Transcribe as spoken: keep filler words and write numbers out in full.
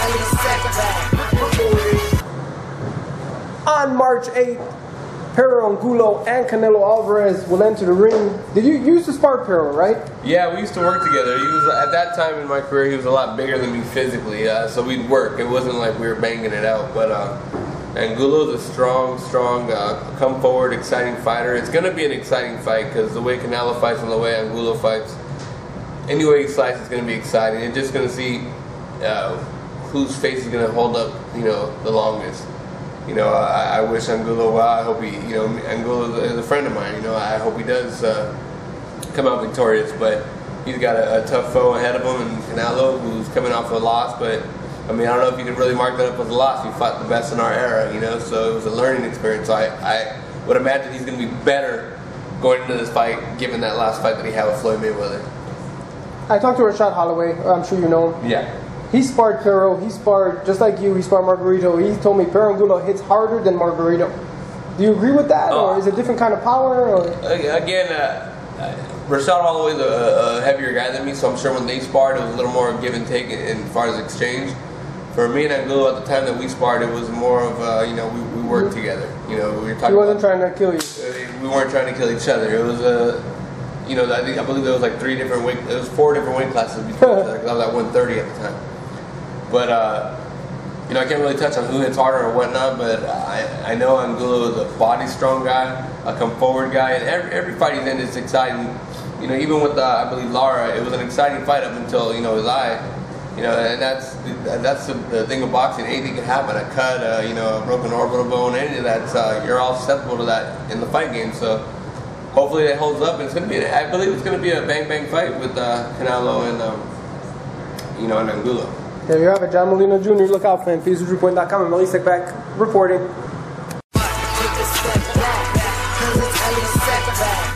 On March eighth, Perro and Canelo Alvarez will enter the ring. Did you, you used to spar Perro, right? Yeah, we used to work together. He was at that time in my career. He was a lot bigger than me physically, uh, so we'd work. It wasn't like we were banging it out. But uh, Angulo's a strong, strong, uh, come forward, exciting fighter. It's gonna be an exciting fight because the way Canelo fights and the way Angulo fights, any way he slices, it's gonna be exciting. You're just gonna see uh, whose face is gonna hold up, you know, the longest. You know, I, I wish Angulo well. I hope he, you know, Angulo is a friend of mine. You know, I hope he does uh, come out victorious. But he's got a, a tough foe ahead of him, and Canelo, who's coming off a loss. But I mean, I don't know if you could really mark that up as a loss. He fought the best in our era, you know, so it was a learning experience. So I, I would imagine he's going to be better going into this fight, given that last fight that he had with Floyd Mayweather. I talked to Rashad Holloway. I'm sure you know him. Yeah. He sparred Perro, he sparred, just like you, he sparred Margarito. He told me Perro Angulo hits harder than Margarito. Do you agree with that, oh. or is it a different kind of power? Or? Again, uh, Rashad Holloway's a, a heavier guy than me, so I'm sure when they sparred, it was a little more give and take as far as exchange. For me and Angulo, at the time that we sparred, it was more of, uh, you know, we, we worked mm-hmm. together. You know, we were talking He wasn't about, trying to kill you. We weren't trying to kill each other. It was a... Uh, You know, I, think, I believe there was like three different weight, there was four different weight classes between each other, because I was at one thirty at the time. But, uh, you know, I can't really touch on who hits harder or whatnot, but I, I know Angulo is a body strong guy, a come forward guy, and every, every fight he's in is exciting. You know, even with, uh, I believe, Lara, it was an exciting fight up until, you know, his eye. You know, and that's that's the, the thing of boxing. Anything can happen, a cut, uh, you know, a broken orbital bone, any of that, uh, you're all susceptible to that in the fight game. So hopefully it holds up, and it's going to be, I believe it's going to be a bang-bang fight with uh, Canelo and, um, you know, and Angulo. There you have it, John Molina Junior Look out for him. Fuse Report dot com and Melissa Step back reporting.